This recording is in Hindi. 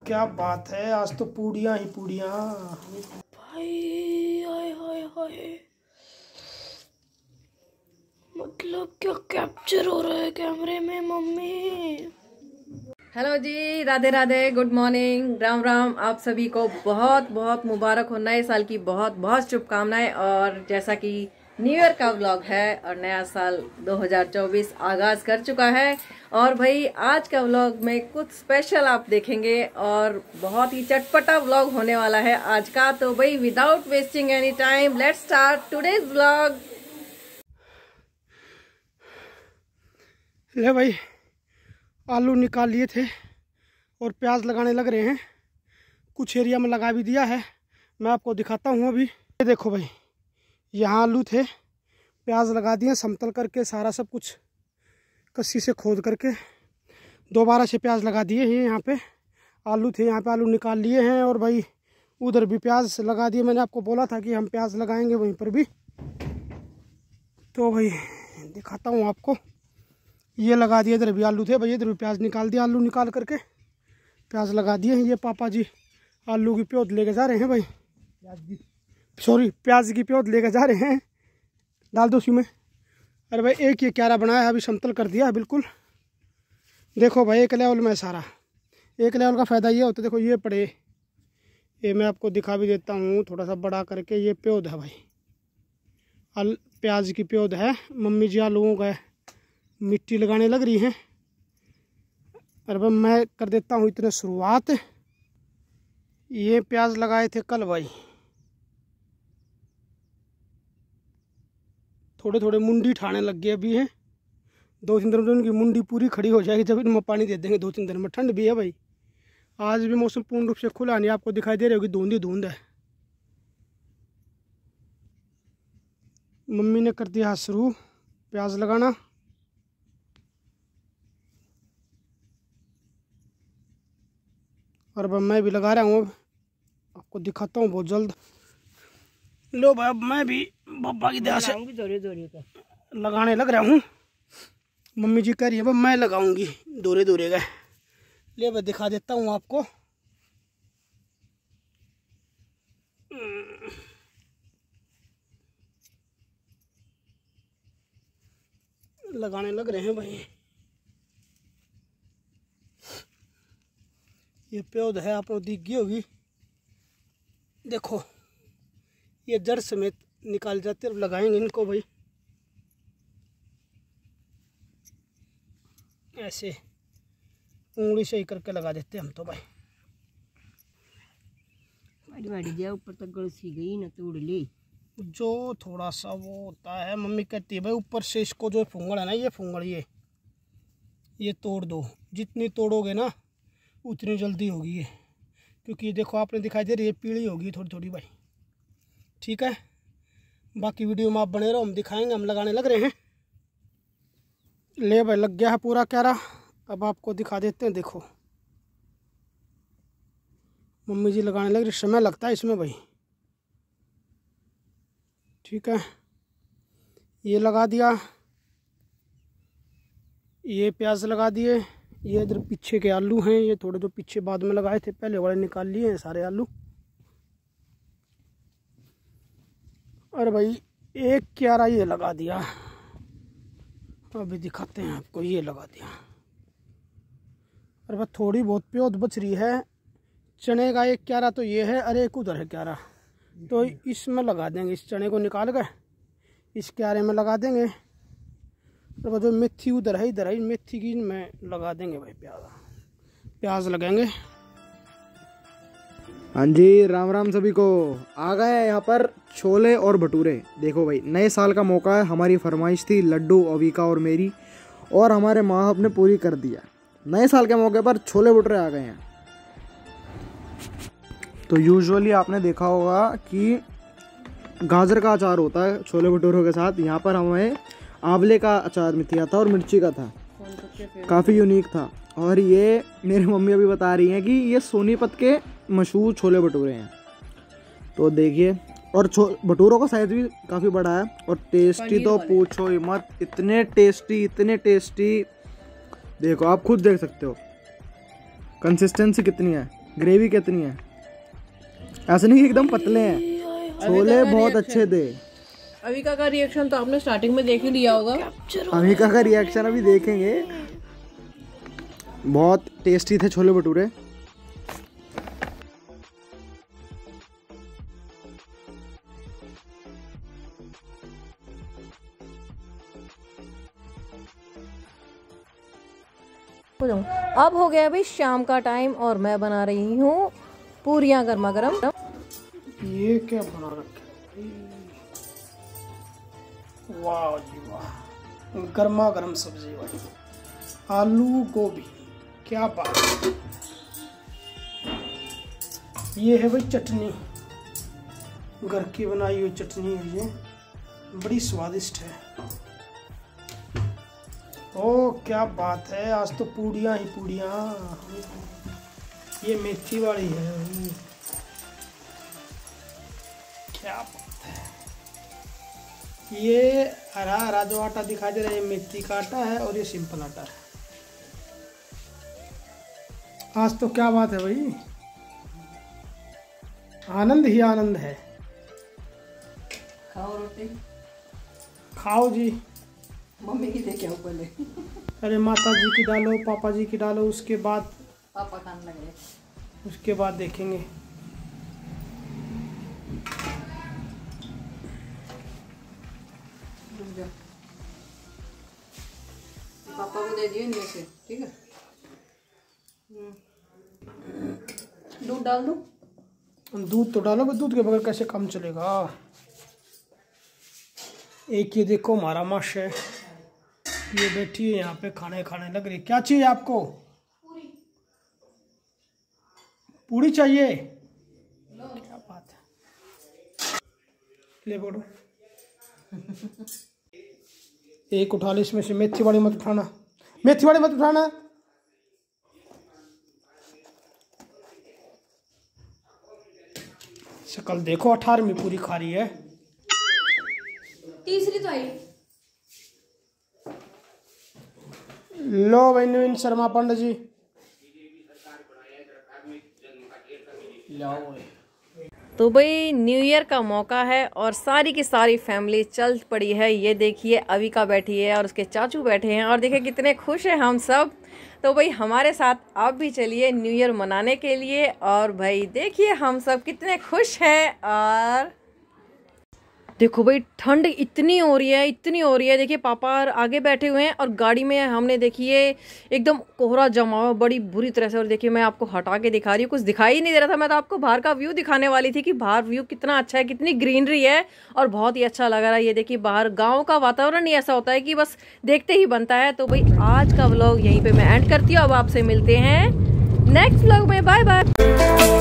क्या बात है, आज तो पूड़ियाँ ही पूड़ियाँ भाई। हाय हाय हाय, मतलब क्या कैप्चर हो रहा है कैमरे में मम्मी। हेलो जी, राधे राधे, गुड मॉर्निंग, राम राम। आप सभी को बहुत बहुत मुबारक हो, नए साल की बहुत बहुत शुभकामनाएं। और जैसा कि न्यू ईयर का व्लॉग है और नया साल 2024 आगाज कर चुका है, और भाई आज का व्लॉग में कुछ स्पेशल आप देखेंगे और बहुत ही चटपटा व्लॉग होने वाला है आज का। तो भाई without wasting any time, let's start today's vlog. ले भाई, आलू निकाल लिए थे और प्याज लगाने लग रहे हैं। कुछ एरिया में लगा भी दिया है, मैं आपको दिखाता हूँ अभी। ये देखो भाई, यहाँ आलू थे, प्याज लगा दिए समतल करके, सारा सब कुछ कस्सी से खोद करके दोबारा से प्याज लगा दिए हैं। यहाँ पे आलू थे, यहाँ पे आलू निकाल लिए हैं और भाई उधर भी प्याज लगा दिए। मैंने आपको बोला था कि हम प्याज लगाएंगे वहीं पर भी, तो भाई दिखाता हूँ आपको। ये लगा दिए, इधर भी आलू थे भाई, इधर भी प्याज निकाल दिया। आलू निकाल करके प्याज लगा दिए हैं। ये पापा जी आलू की प्योद लेके जा रहे हैं भाई, प्याज की प्योद लेके जा रहे हैं। डाल दो उसी में। अरे भाई एक ये क्यारा बनाया है, अभी समतल कर दिया है बिल्कुल। देखो भाई एक लेवल में सारा, एक लेवल का फ़ायदा ये होता है। देखो ये पड़े, ये मैं आपको दिखा भी देता हूँ थोड़ा सा बड़ा करके। ये प्योद है भाई, प्याज की प्योद है। मम्मी जी आलूओं का मिट्टी लगाने लग रही हैं। अरे भाई मैं कर देता हूँ इतने शुरुआत। ये प्याज लगाए थे कल भाई, थोड़े थोड़े मुंडी ठाने लग गए अभी हैं। 2-3 दिन में उनकी मुंडी पूरी खड़ी हो जाएगी, जब इनमें पानी दे देंगे 2-3 दिन में। ठंड भी है भाई, आज भी मौसम पूर्ण रूप से खुला नहीं, आपको दिखाई दे रही होगी, धुंध ही धुंध है। मम्मी ने कर दिया शुरू प्याज लगाना। और अब मैं भी लगा रहा हूँ, आपको दिखाता हूँ बहुत जल्द। लो भाई, अब मैं भी पापा की दया से लगाने लग रहा हूँ। मम्मी जी कह रही है अब मैं लगाऊंगी दोरे दोरे का। ले मैं दिखा देता हूँ आपको। लगाने लग रहे हैं भाई। ये प्योद है, आपको दिख गई होगी। देखो ये जड़ समेत निकाल जाते, लगाएंगे इनको भाई ऐसे उंगली से ही करके लगा देते हम तो भाई। ऊपर तक गलसी गई ना, तोड़ ली। जो थोड़ा सा वो होता है, मम्मी कहती है भाई ऊपर से इसको जो फुंगड़ है ना, ये फुंगड़ ये तोड़ दो। जितनी तोड़ोगे ना उतनी जल्दी होगी ये, क्योंकि ये देखो आपने दिखाई दे रही है पीली होगी थोड़ी थोड़ी भाई। ठीक है, बाकी वीडियो में आप बने रहो, हम दिखाएंगे। हम लगाने लग रहे हैं। ले भाई लग गया है पूरा क्यारा, अब आपको दिखा देते हैं। देखो मम्मी जी लगाने लग रही, समय लगता है इसमें भाई। ठीक है, ये लगा दिया, ये प्याज लगा दिए। ये इधर पीछे के आलू हैं, ये थोड़े जो पीछे बाद में लगाए थे, पहले वाले निकाल लिए हैं सारे आलू। और भाई एक क्यारा ये लगा दिया, अभी दिखाते हैं आपको। ये लगा दिया। और बस थोड़ी बहुत प्योद बच रही है। चने का एक क्यारा तो ये है, अरे एक उधर है क्यारा, तो इसमें लगा देंगे। इस चने को निकाल कर इस क्यारे में लगा देंगे। और जो मेथी उधर है, इधर है, मेथी की में लगा देंगे भाई। प्याज लगाएंगे। हाँ जी, राम राम सभी को। आ गए हैं यहाँ पर छोले और भटूरे। देखो भाई नए साल का मौका है, हमारी फरमाइश थी लड्डू अविका और मेरी, और हमारे माँ बाप ने पूरी कर दिया। नए साल के मौके पर छोले भटूरे आ गए हैं। तो यूजुअली आपने देखा होगा कि गाजर का अचार होता है छोले भटूरों के साथ। यहाँ पर हमें आंवले का अचार मिथिया था और मिर्ची का था, काफ़ी यूनिक था। और ये मेरी मम्मी अभी बता रही हैं कि ये सोनीपत के मशहूर छोले भटूरे हैं। तो देखिए, और भटूरों का साइज भी काफ़ी बड़ा है, और टेस्टी तो पूछो ही मत, इतने टेस्टी। देखो आप खुद देख सकते हो कंसिस्टेंसी कितनी है, ग्रेवी कितनी है, ऐसे नहीं कि एकदम पतले हैं, छोले बहुत अच्छे थे। अविका का रिएक्शन तो आपने स्टार्टिंग में देख ही लिया होगा। अविका का रिएक्शन अभी देखेंगे। बहुत टेस्टी थे छोले भटूरे। अब हो गया भाई शाम का टाइम और मैं बना रही हूँ पूरियां गर्मा गर्म। ये क्या बना रखा है, वाह जी वाह, गर्मा गर्म सब्जी भाई, आलू गोभी, क्या बात है। ये है भाई चटनी, घर की बनाई हुई चटनी है, ये बड़ी स्वादिष्ट है। ओ क्या बात है, आज तो पूड़ियाँ ही पूड़ियाँ। ये मेथी वाली है, क्या बात है। ये हरा हरा जो आटा दिखाई दे रहा है, ये मेथी का आटा है और ये सिंपल आटा है। आज तो क्या बात है भाई, आनंद ही आनंद है। खाओ रोटी, खाओ जी। मम्मी की देखे पहले। अरे माता जी की डालो, पापा जी की डालो, उसके बाद पापा खाने लगे, उसके बाद देखेंगे। पापा को दे दिए इनमें से, ठीक है। दूध डाल दूं? दूध तो डालो, दूध के बगैर कैसे काम चलेगा। एक ये देखो हमारा माश है, ये बैठी है यहाँ पे खाने खाने लग रही। क्या चाहिए आपको? पूरी चाहिए, क्या बात है। ले बोलो। एक उठा ले, इसमें से मेथी वाली मत उठाना, मेथी वाली मत उठाना। शक्ल देखो, 18वीं पूरी खा रही है। तीसरी तो आई। लो भाई नवीन शर्मा पंडित जी, तो भाई न्यू ईयर का मौका है और सारी की सारी फैमिली चल पड़ी है। ये देखिए अविका बैठी है और उसके चाचू बैठे हैं और देखिए कितने खुश हैं हम सब। तो भाई हमारे साथ आप भी चलिए न्यू ईयर मनाने के लिए। और भाई देखिए हम सब कितने खुश हैं। और देखो भाई ठंड इतनी हो रही है, इतनी हो रही है। देखिए पापा आगे बैठे हुए हैं और गाड़ी में हमने देखिए एकदम कोहरा जमा हुआ बड़ी बुरी तरह से। और देखिए मैं आपको हटा के दिखा रही हूँ, कुछ दिखाई ही नहीं दे रहा था। मैं तो आपको बाहर का व्यू दिखाने वाली थी कि बाहर व्यू कितना अच्छा है, कितनी ग्रीनरी है और बहुत ही अच्छा लग रहा है। ये देखिए बाहर गाँव का वातावरण ही ऐसा होता है कि बस देखते ही बनता है। तो भाई आज का व्लॉग यहीं पर मैं एंड करती हूँ। अब आपसे मिलते हैं नेक्स्ट व्लॉग में, बाय बाय।